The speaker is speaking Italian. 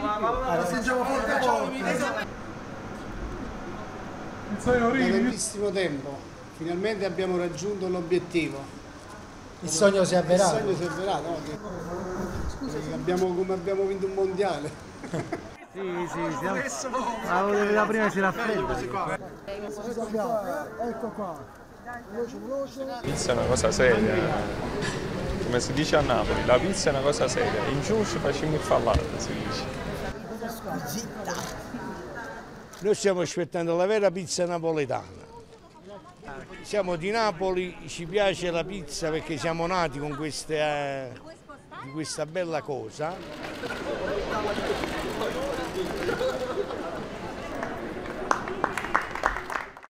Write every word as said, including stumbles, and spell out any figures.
Passeggiamo forte forte. Da tantissimo tempo, finalmente abbiamo raggiunto l'obiettivo. Il sogno si è avverato. Il sogno si è avverato, no? Che, Scusa, che abbiamo, come abbiamo vinto un mondiale. Sì, sì, siamo... La, la prima si raffredda. Ecco qua. La pizza è una cosa seria, come si dice a Napoli, la pizza è una cosa seria, in giù ci facciamo il fallato, si dice. Noi stiamo aspettando la vera pizza napoletana. Siamo di Napoli, ci piace la pizza perché siamo nati con queste, eh, questa bella cosa.